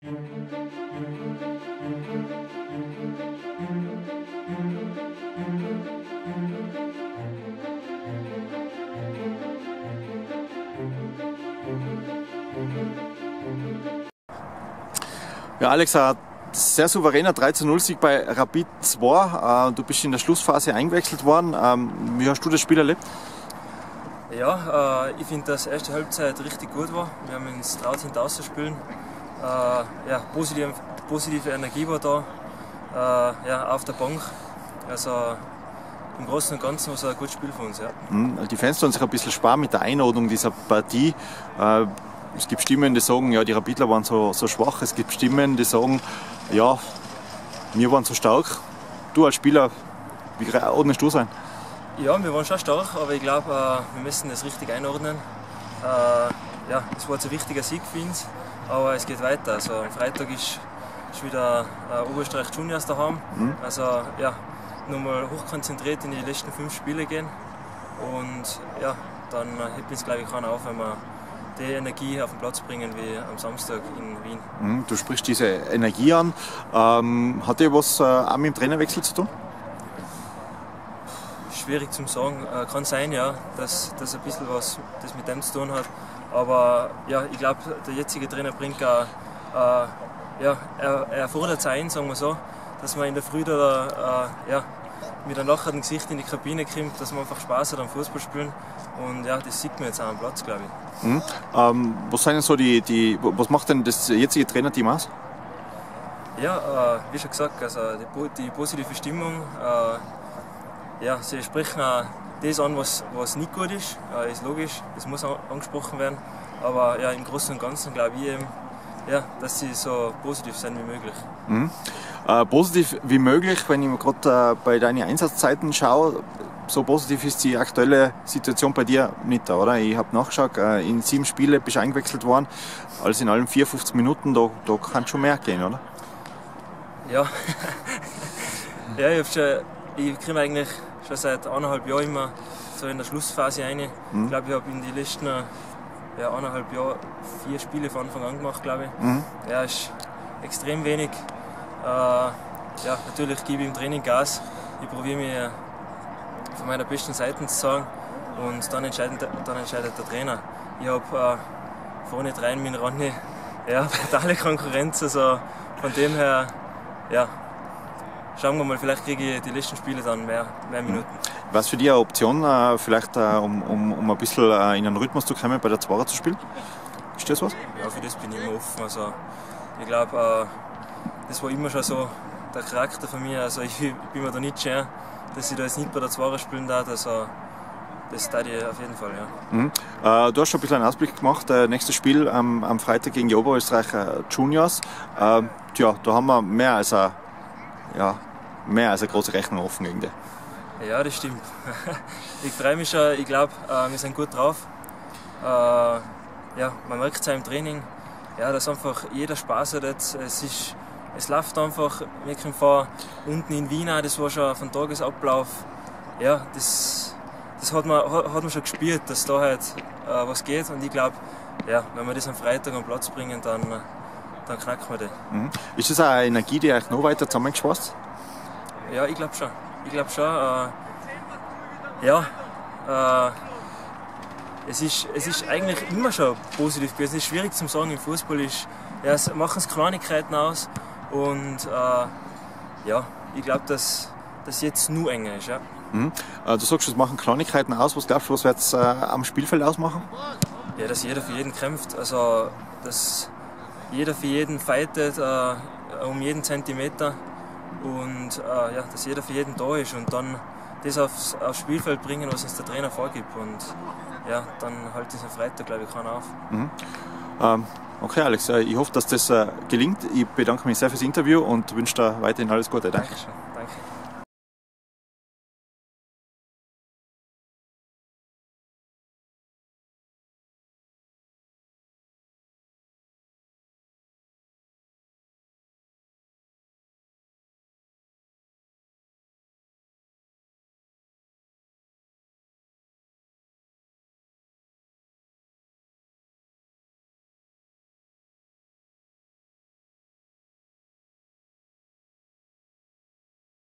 Ja, Alex, ein sehr souveräner 3:0-Sieg bei Rapid 2. Du bist in der Schlussphase eingewechselt worden. Wie hast du das Spiel erlebt? Ja, ich finde, dass die erste Halbzeit richtig gut war. Wir haben uns traut hinter zu spielen. Ja, positive Energie war da, ja, auf der Bank. Also im Großen und Ganzen war es ein gutes Spiel für uns. Ja. Die Fans tun sich ein bisschen sparen mit der Einordnung dieser Partie. Es gibt Stimmen, die sagen, ja, die Rapidler waren so schwach. Es gibt Stimmen, die sagen, ja, wir waren so stark. Du als Spieler, wie ordnest du sein? Ja, wir waren schon stark, aber ich glaube, wir müssen das richtig einordnen. Ja, es war jetzt ein wichtiger Sieg für uns, aber es geht weiter. Also am Freitag ist wieder Oberösterreich Juniors daheim. Also ja, nochmal hochkonzentriert in die letzten 5 Spiele gehen. Und ja, dann hebt uns, glaube ich, keiner auf, wenn wir die Energie auf den Platz bringen wie am Samstag in Wien. Du sprichst diese Energie an. Hat dir was auch mit dem Trainerwechsel zu tun? Schwierig zu sagen. Kann sein, ja, dass ein bisschen was das mit dem zu tun hat. Aber ja, ich glaube, der jetzige Trainer bringt auch, ja, er fordert es ein, sagen wir so, dass man in der Früh da, ja, mit einem lachenden Gesicht in die Kabine kommt, dass man einfach Spaß hat am Fußballspielen. Und ja, das sieht man jetzt auch am Platz, glaube ich. Was sind denn so was macht denn das jetzige Trainerteam aus? Ja, wie schon gesagt, also die positive Stimmung. Ja, sie sprechen auch das an, was nicht gut ist. Ist logisch, das muss angesprochen werden. Aber ja, im Großen und Ganzen glaube ich eben, ja, dass sie so positiv sind wie möglich. Positiv wie möglich, wenn ich mir gerade bei deinen Einsatzzeiten schaue, so positiv ist die aktuelle Situation bei dir nicht da, oder? Ich habe nachgeschaut, in 7 Spiele bist du eingewechselt worden, alles in allem 54 Minuten, da kann schon mehr gehen, oder? Ja, ja, ich komme eigentlich schon seit 1,5 Jahren immer so in der Schlussphase rein. Ich glaube, ich habe in den letzten 1,5 Jahren 4 Spiele von Anfang an gemacht, glaube ich. Ja, ist extrem wenig. Ja, natürlich gebe ich im Training Gas. Ich probiere mich von meiner besten Seite zu zeigen und dann entscheidet der Trainer. Ich habe vorne rein mit Ronny, ja, totale Konkurrenz. Also von dem her, ja, schauen wir mal, vielleicht kriege ich die letzten Spiele dann mehr Minuten. Was für dich eine Option, vielleicht um ein bisschen in einen Rhythmus zu kommen, bei der Zwarer zu spielen? Ist das was? Ja, für das bin ich immer offen. Also, ich glaube, das war immer schon so der Charakter von mir. Also, ich bin mir da nicht schön, dass ich da jetzt nicht bei der Zwarer spielen darf. Also, das tat ich auf jeden Fall, ja. Du hast schon ein bisschen einen Ausblick gemacht. Nächstes Spiel am Freitag gegen die Oberösterreich Juniors. Tja, da haben wir mehr als eine große Rechnung offen gegen die. Ja, das stimmt. Ich freue mich schon. Ich glaube, wir sind gut drauf. Ja, man merkt es auch im Training, ja, dass einfach jeder Spaß hat. Es läuft einfach. Wir kommen von unten in Wien auch, das war schon von Tagesablauf. Ja, das hat man schon gespürt, dass da halt was geht. Und ich glaube, ja, wenn wir das am Freitag am Platz bringen, dann knacken wir den. Ist das eine Energie, die euch noch weiter zusammengeschweißt? Ja, ich glaube schon. Ja, es ist eigentlich immer schon positiv gewesen. Es ist schwierig zu sagen, im Fußball machen es Kleinigkeiten aus. Und ja, ich glaube, dass das jetzt nur enger ist. Ja. Du sagst, es machen Kleinigkeiten aus. Was glaubst du, was wird es am Spielfeld ausmachen? Ja, dass jeder für jeden kämpft. Also, dass jeder für jeden fightet, um jeden Zentimeter. Und ja, dass jeder für jeden da ist. Und dann das aufs Spielfeld bringen, was uns der Trainer vorgibt. Und ja, dann halt diesen Freitag, glaube ich, keiner auf. Okay, Alex, ich hoffe, dass das gelingt. Ich bedanke mich sehr fürs Interview und wünsche dir weiterhin alles Gute. Danke. Dankeschön.